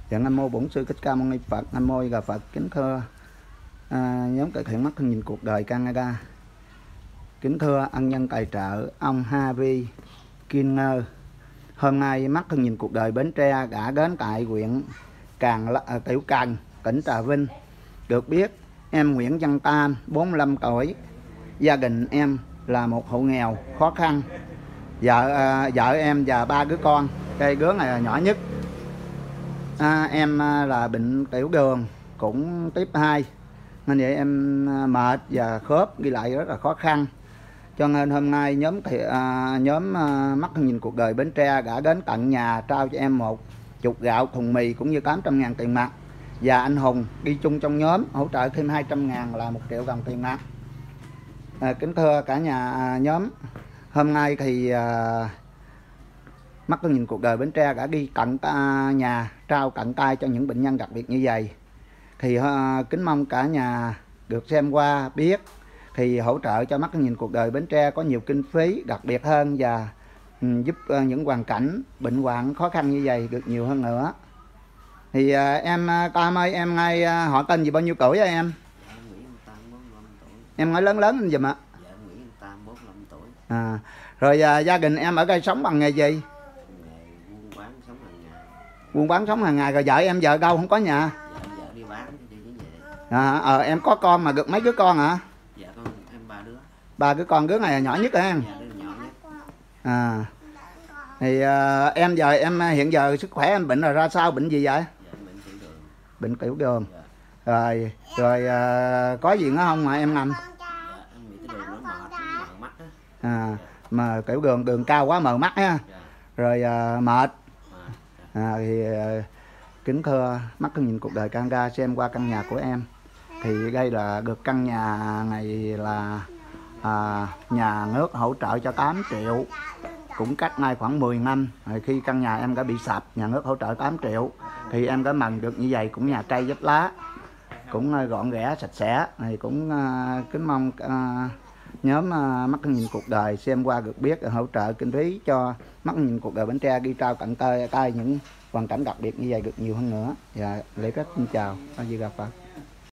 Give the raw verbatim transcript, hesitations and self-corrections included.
Dạ Nam mô Bổn Sư Thích Ca Mâu Ni Phật. Nam mô Gà Phật. Kính thưa à, nhóm cải thiện mắt thân nhìn cuộc đời Canada. Kính thưa ân nhân tài trợ ông Harvey Kinner. Hôm nay mắt thân nhìn cuộc đời Bến Tre đã đến tại huyện Càng à, Tiểu Cần, tỉnh Trà Vinh. Được biết em Nguyễn Văn Tam, bốn mươi lăm tuổi, gia đình em là một hộ nghèo khó khăn. Vợ à, vợ em và ba đứa con. Cái đứa này là nhỏ nhất. À, em là bệnh tiểu đường cũng tiếp hai, nên vậy em mệt và khớp đi lại rất là khó khăn. Cho nên hôm nay nhóm thì à, nhóm à, mắt nhìn cuộc đời Bến Tre đã đến tận nhà trao cho em một chục gạo, thùng mì cũng như tám trăm ngàn tiền mặt, và anh Hùng đi chung trong nhóm hỗ trợ thêm hai trăm ngàn là một triệu đồng tiền mặt. À, kính thưa cả nhà à, nhóm, hôm nay thì à, mắt nhìn cuộc đời Bến Tre đã đi tận nhà trao tận tay cho những bệnh nhân đặc biệt như vậy. Thì uh, kính mong cả nhà được xem qua biết thì hỗ trợ cho mắt nhìn cuộc đời Bến Tre có nhiều kinh phí đặc biệt hơn, và um, giúp uh, những hoàn cảnh bệnh hoạn khó khăn như vậy được nhiều hơn nữa. Thì uh, em uh, Tam ơi, em ngay uh, họ tên gì, bao nhiêu tuổi vậy em? Dạ, Nguyễn Tam, bốn mươi lăm tuổi. Em nói lớn lớn lên giùm ạ. Dạ, Nguyễn Tam, bốn mươi lăm tuổi. À, rồi uh, gia đình em ở đây sống bằng nghề gì? Buôn bán sống hàng ngày. Buôn bán sống hàng ngày. Rồi vợ em vợ đâu, không có nhà? Dạ, vợ đi bán đi với về. À, ờ, em có con mà được mấy đứa con hả? Dạ, con em ba đứa. Ba đứa con, đứa này là nhỏ nhất hả em? Dạ, đứa nhỏ nhất. À, thì uh, em giờ em hiện giờ sức khỏe em bệnh là ra sao, bệnh gì vậy? Dạ, bệnh tiểu đường. Bệnh tiểu đường. Dạ. Rồi rồi uh, có gì nữa không mà em nằm? Dạ, em bị tiểu đường nó mờ, nó mờ mắt á. À, mà tiểu đường đường cao quá mờ mắt á. Dạ. Rồi uh, mệt. À, À, thì uh, kính thưa mắt thân nhìn cuộc đời Canada, xem qua căn nhà của em. Thì đây là được căn nhà này là à, nhà nước hỗ trợ cho tám triệu, cũng cách nay khoảng mười năm. Rồi khi căn nhà em đã bị sập, nhà nước hỗ trợ tám triệu, thì em đã mần được như vậy, cũng nhà cây vách lá, cũng uh, gọn ghẽ sạch sẽ. Thì cũng uh, kính mong uh, nhóm uh, mắt nhìn cuộc đời xem qua được biết hỗ trợ kinh phí cho mắt nhìn cuộc đời Bến Tre đi trao tận tay tay những hoàn cảnh đặc biệt như vậy được nhiều hơn nữa. Và lễ phép xin chào, A Di Đà Phật.